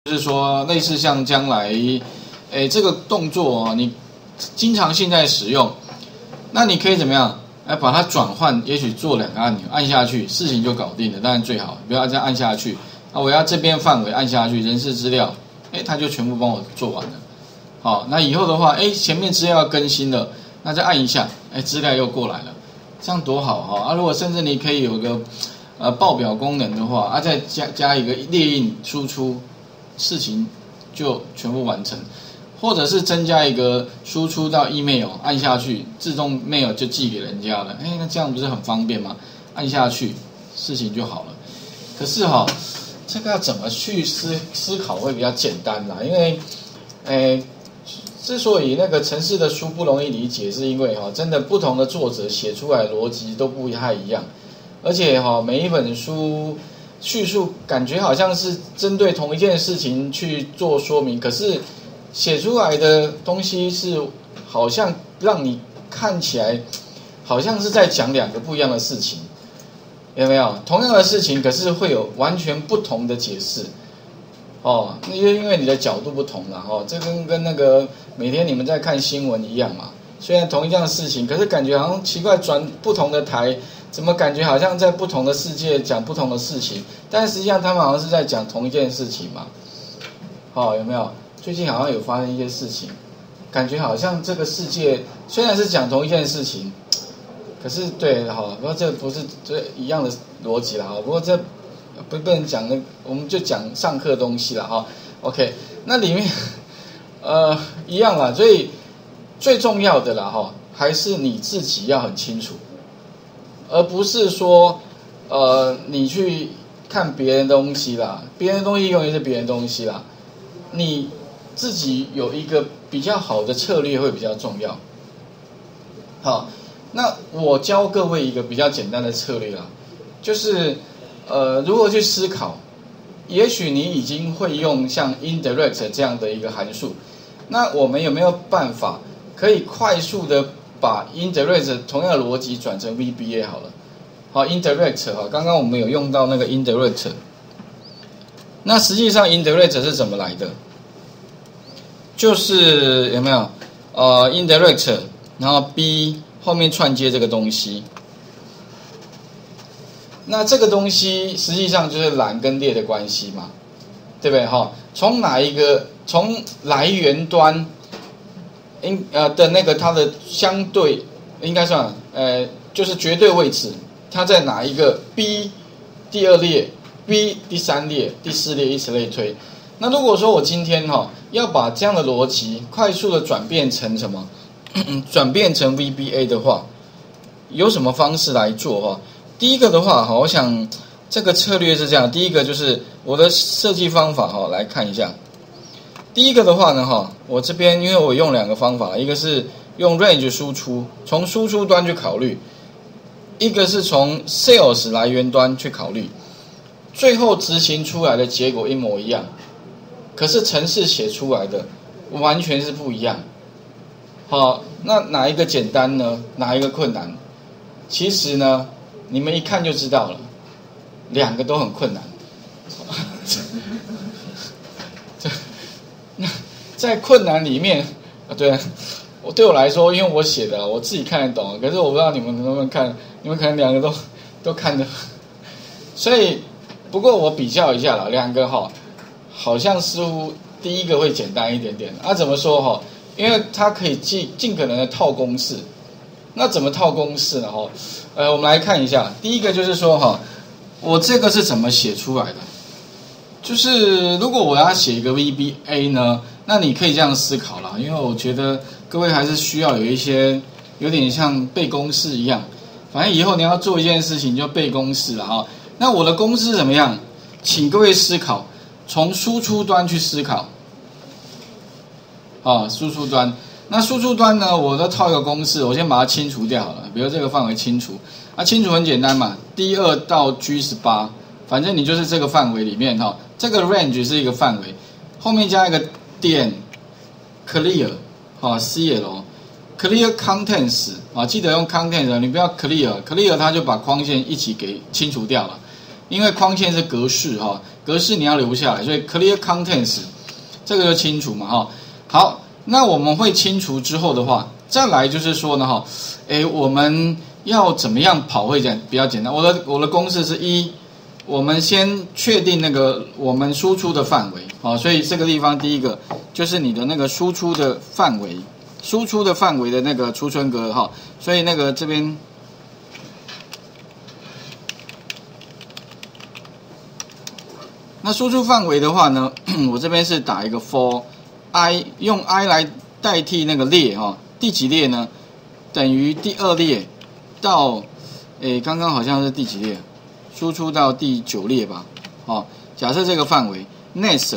就是说，类似像将来，这个动作哦，你经常性在使用，那你可以怎么样？把它转换，也许做2个按钮，按下去，事情就搞定了。当然最好，不要这样按下去。我要这边范围按下去，人事资料，它就全部帮我做完了。好，那以后的话，前面资料要更新了，那再按一下，资料又过来了，这样多好哈！如果甚至你可以有个报表功能的话，再加一个列印输出。事情就全部完成，或者是增加一个输出到 email， 按下去自动 mail 就寄给人家了。那这样不是很方便吗？按下去事情就好了。可是这个要怎么去思考会比较简单啦？因为之所以那个程式的书不容易理解，是因为真的不同的作者写出来的逻辑都不太一样，而且每一本书叙述感觉好像是针对同一件事情去做说明，可是写出来的东西是好像让你看起来好像是在讲2个不一样的事情，有没有？同样的事情，可是会有完全不同的解释因为你的角度不同啦这跟那个每天你们在看新闻一样嘛。虽然同一样的事情，可是感觉好像奇怪，转不同的台，怎么感觉好像在不同的世界讲不同的事情？但实际上他们好像是在讲同一件事情嘛。有没有？最近好像有发生一些事情，感觉好像这个世界虽然是讲同一件事情，可是对不过这不是一样的逻辑啦不过这不能讲我们就讲上课东西啦OK， 那里面一样啦，所以最重要的啦还是你自己要很清楚，而不是说你去看别人的东西啦，别人的东西永远是别人的东西啦，你自己有一个比较好的策略会比较重要。好，那我教各位一个比较简单的策略啦，就是如何去思考。也许你已经会用像 indirect 这样的一个函数，那我们有没有办法可以快速的把 indirect 同样的逻辑转成 VBA 好了？indirect 刚刚我们有用到那个 indirect， 那实际上 indirect 是怎么来的？就是有没有indirect， 然后 B 后面串接这个东西。那这个东西实际上就是栏跟列的关系嘛，对不对从来源端的那个它的相对应该算就是绝对位置，它在哪一个 B 第2列 B 第3列第4列以此类推。那如果说我今天要把这样的逻辑快速的转变成什么转变成 VBA 的话，有什么方式来做第一个的话我想这个策略是这样，第一个就是我的设计方法来看一下。第一个的话呢我这边因为我用2个方法，一个是用 range 输出，从输出端去考虑，一个是从 sales 来源端去考虑，最后执行出来的结果一模一样，可是程式写出来的完全是不一样。那哪一个简单呢？哪一个困难？其实呢你们一看就知道了，2个都很困难。在困难里面对我来说，因为我写的我自己看得懂，可是我不知道你们能不能看，你们可能2个都看得，所以不过我比较一下啦，2个好像似乎第一个会简单一点点。怎么说因为它可以尽可能的套公式。那怎么套公式呢我们来看一下，第一个就是说我这个是怎么写出来的？就是如果我要写一个 VBA 呢，那你可以这样思考啦，因为我觉得各位还是需要有一些有点像背公式一样，反正以后你要做一件事情就背公式了那我的公式怎么样？请各位思考，从输出端去思考输出端。那输出端呢，我都套一个公式，我先把它清除掉好了。比如这个范围清除，清除很简单嘛 ，D2 到 G18， 反正你就是这个范围里面这个 range 是一个范围，后面加一个点 clear CL clear contents 记得用 contents， 你不要 clear 它就把框线一起给清除掉了，因为框线是格式格式你要留下来，所以 clear contents 这个就清除嘛哈。好，那我们会清除之后的话，再来就是说呢哈，我们要怎么样跑会比较简单。我的公式是我们先确定那个我们输出的范围啊，所以这个地方第一个就是你的那个输出的范围，输出的范围的那个储存格哈，所以那个这边。那输出范围的话呢，我这边是打一个 for i， 用 i 来代替那个列哈，第几列呢？等于第2列到，刚刚好像是第几列？输出到第9列吧。哦，假设这个范围 next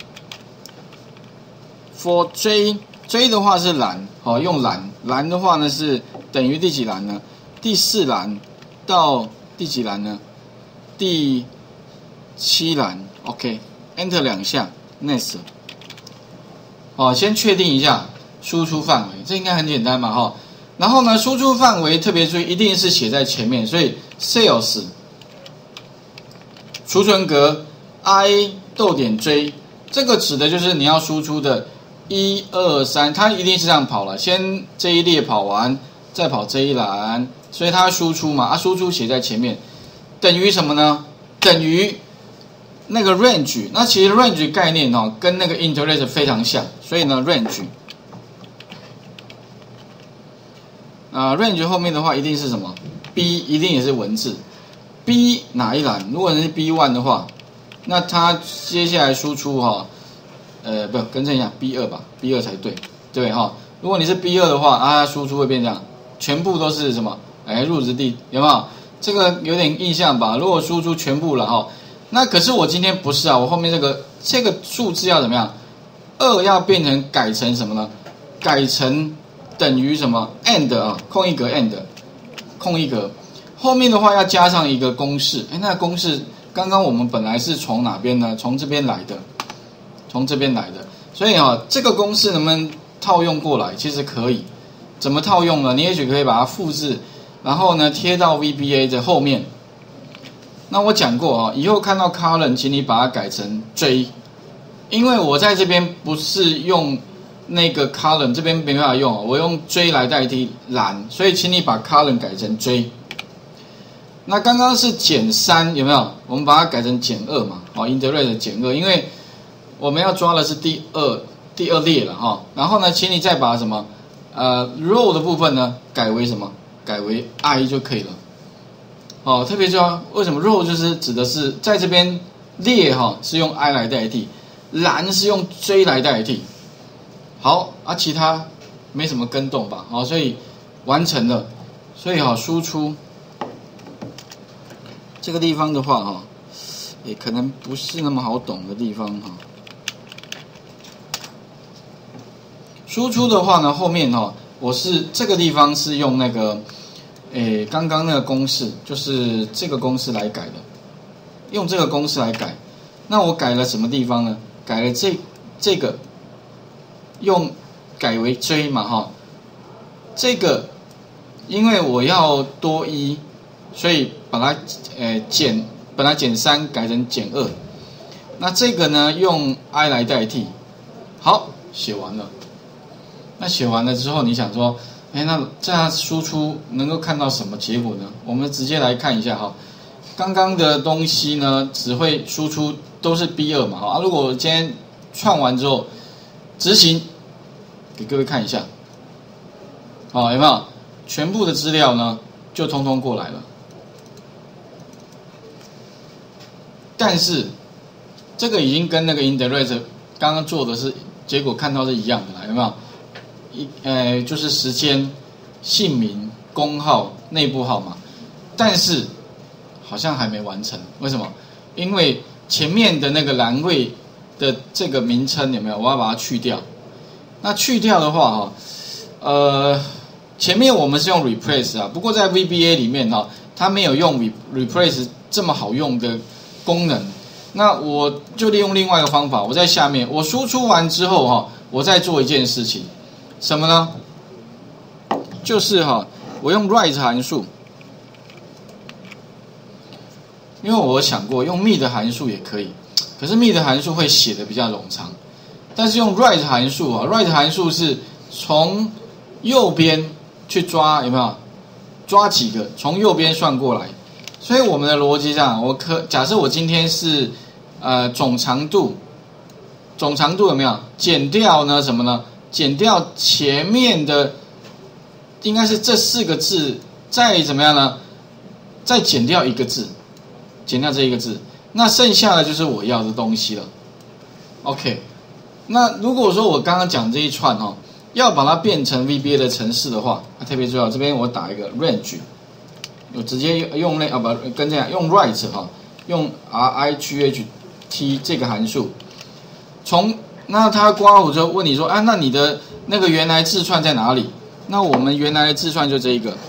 for j 的话是栏，好，用栏的话呢是等于第几栏呢？第4栏到第几栏呢？第7栏。OK，Enter 2下 ，Next。先确定一下输出范围，这应该很简单嘛哈。然后呢，输出范围特别注意，一定是写在前面，所以 Sales 储存格 i.j， 这个指的就是你要输出的1、2、3，它一定是这样跑了，先这一列跑完，再跑这一栏，所以它输出嘛，输出写在前面，等于什么呢？等于那个 range， 那其实 range 概念跟那个 interest 非常像，所以呢 range 后面的话一定是什么 ？B 一定也是文字 ，B 哪一栏？如果是 B1 的话，那它接下来输出不更正一下 B2 吧 ，B2 才对，对哈。如果你是 B2 的话，它输出会变这样，全部都是什么？入职地有没有？这个有点印象吧？如果输出全部了哈。那可是我今天不是啊，我后面这个数字要怎么样？2要变成改成什么呢？改成等于什么 ？and 空一格 and 空一格，后面的话要加上一个公式。那公式刚刚我们本来是从哪边呢？从这边来的，从这边来的。所以这个公式能不能套用过来？其实可以。怎么套用呢？你也许可以把它复制，然后呢贴到 VBA 的后面。那我讲过以后看到 column， 请你把它改成 J， 因为我在这边不是用那个 column， 这边没办法用，我用 J 来代替栏，所以请你把 column 改成 J。那刚刚是-3，有没有？我们把它改成-2嘛，integrate -2，因为我们要抓的是第二列了然后呢，请你再把什么row 的部分呢改为什么？改为 I 就可以了。特别说为什么 row 就是指的是在这边列是用 I 来代替，栏是用 J 来代替。好其他没什么更动吧所以完成了。所以输出这个地方的话可能不是那么好懂的地方输出的话呢，后面我是这个地方是用那个刚刚那个公式，就是这个公式来改的，用这个公式来改。那我改了什么地方呢？改了这个，改为 J 嘛这个因为我要多1，所以把它本来-3改成-2。那这个呢用 I 来代替。好，写完了。那写完了之后，你想说，那这样输出能够看到什么结果呢？我们直接来看一下刚刚的东西呢，只会输出都是 B2 嘛如果我今天串完之后执行，给各位看一下，有没有？全部的资料呢就通通过来了。但是这个已经跟那个 integrate 刚刚做的是结果看到是一样的有没有？就是时间、姓名、工号、内部号码，但是好像还没完成。为什么？因为前面的那个栏位的这个名称有没有？我要把它去掉。那去掉的话前面我们是用 replace 不过在 VBA 里面它没有用 replace 这么好用的功能。那我就利用另外一个方法，我在下面我输出完之后我再做一件事情。什么呢？就是我用 write 函数，因为我想过用 me 的函数也可以， 可是 mid 函数会写的比较冗长。但是用 right 函数啊 ，right 函数是从右边去抓，有没有？抓几个，从右边算过来。所以我们的逻辑上，假设我今天是总长度有没有？减掉呢什么呢？减掉前面的应该是这4个字，再怎么样呢？再减掉一个字，减掉这一个字，那剩下的就是我要的东西了。OK。那如果说我刚刚讲这一串要把它变成 VBA 的程式的话，特别重要，这边我打一个 range， 我直接用跟这样用 right 用 RIGHT 这个函数，那它括弧就问你说那你的那个原来字串在哪里？那我们原来的字串就这一个，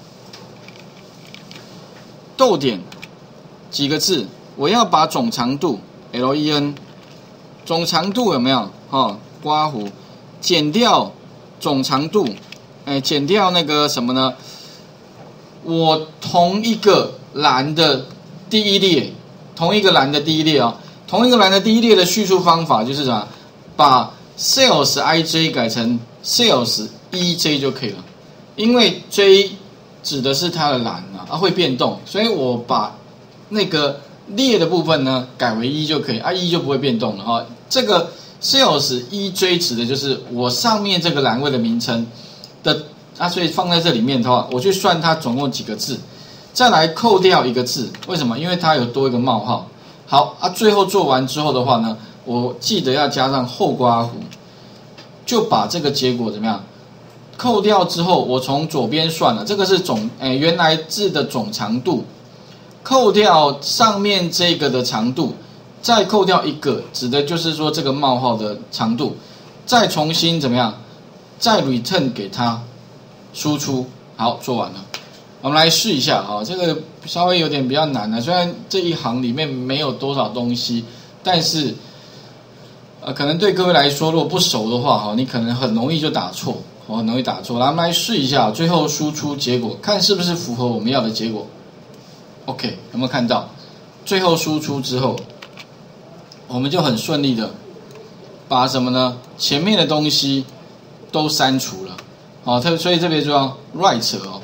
逗点几个字，我要把总长度 LEN。总长度有没有？括弧减掉总长度，减掉那个什么呢？我同一个栏的第一列，同一个栏的第一列的叙述方法就是什么？把 sales ij 改成 sales ej 就可以了，因为 j 指的是它的栏会变动，所以我把那个列的部分呢改为1就可以，1就不会变动了这个 sales ej 指的就是我上面这个栏位的名称的所以放在这里面的话，我去算它总共几个字，再来扣掉一个字，为什么？因为它有多一个冒号。好最后做完之后的话呢，我记得要加上后括弧，就把这个结果怎么样？扣掉之后，我从左边算了，这个是原来字的总长度，扣掉上面这个的长度。再扣掉一个，指的就是说这个冒号的长度，再重新怎么样？再 return 给它输出。好，做完了，我们来试一下这个稍微有点比较难的，虽然这一行里面没有多少东西，但是可能对各位来说，如果不熟的话你可能很容易就打错，很容易打错。来，我们来试一下，最后输出结果，看是不是符合我们要的结果。OK， 有没有看到？最后输出之后。我们就很顺利的把什么呢？前面的东西都删除了，所以特别重要 right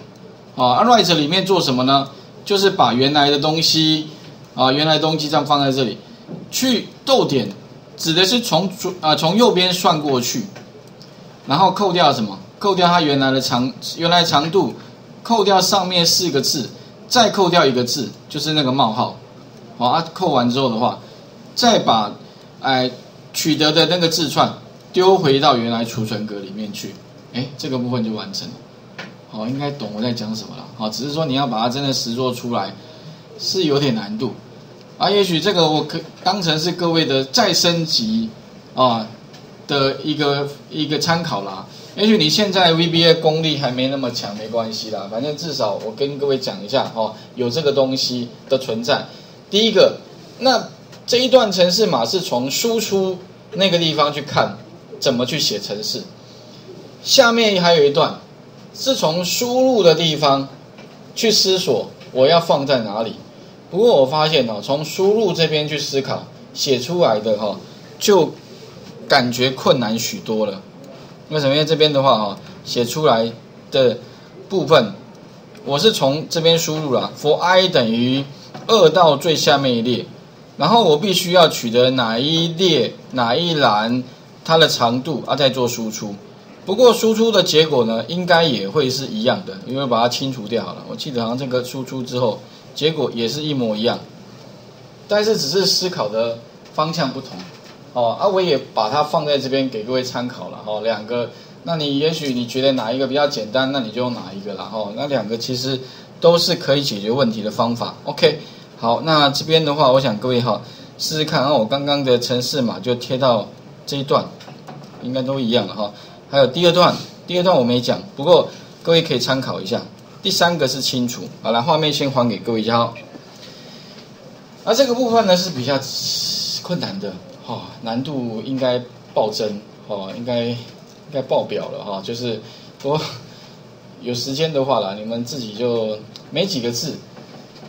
right 里面做什么呢？就是把原来的东西原来的东西这样放在这里，去逗点，指的是从右边算过去，然后扣掉什么？扣掉它原来长度，扣掉上面4个字，再扣掉一个字，就是那个冒号，扣完之后的话。再把取得的那个字串丢回到原来储存格里面去，这个部分就完成了。应该懂我在讲什么了。只是说你要把它真的实作出来是有点难度也许这个我可当成是各位的再升级的一个参考啦。也许你现在 VBA 功力还没那么强，没关系啦，反正至少我跟各位讲一下有这个东西的存在。第一个，那这一段程式码是从输出那个地方去看怎么去写程式，下面还有一段是从输入的地方去思索我要放在哪里。不过我发现从输入这边去思考写出来的就感觉困难许多了。为什么？因为这边的话写出来的部分我是从这边输入了 for i 等于2到最下面一列，然后我必须要取得哪一列哪一栏它的长度再做输出。不过输出的结果呢应该也会是一样的，因为把它清除掉好了。我记得好像这个输出之后结果也是一模一样，但是只是思考的方向不同我也把它放在这边给各位参考了两个，那你也许你觉得哪一个比较简单，那你就用哪一个啦那两个其实都是可以解决问题的方法。 OK， 好，那这边的话我想各位试试看我刚刚的程式码就贴到这一段应该都一样了还有第二段我没讲，不过各位可以参考一下。第三个是清除。好了，画面先还给各位一下这个部分呢是比较困难的难度应该暴增应该爆表了就是不过有时间的话啦，你们自己就没几个字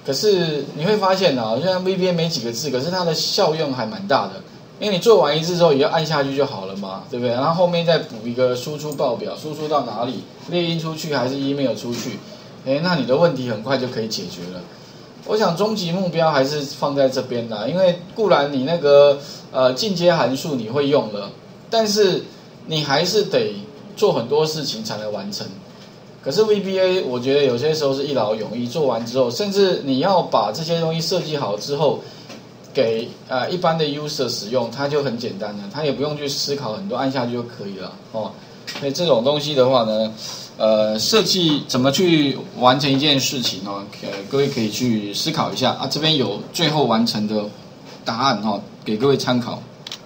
可是你会发现啊，虽然 VBA 没几个字，可是它的效用还蛮大的。因为你做完一次之后，也要按下去就好了嘛，对不对？然后后面再补一个输出报表，输出到哪里，列印出去还是 email 出去，那你的问题很快就可以解决了。我想终极目标还是放在这边啦，因为固然你那个进阶函数你会用了，但是你还是得做很多事情才能完成。可是 VBA 我觉得有些时候是一劳永逸，做完之后，甚至你要把这些东西设计好之后，给一般的 user 使用，它就很简单了，它也不用去思考很多，按下去就可以了哦。所以这种东西的话呢，设计怎么去完成一件事情哦，各位可以去思考一下啊。这边有最后完成的答案哦，给各位参考。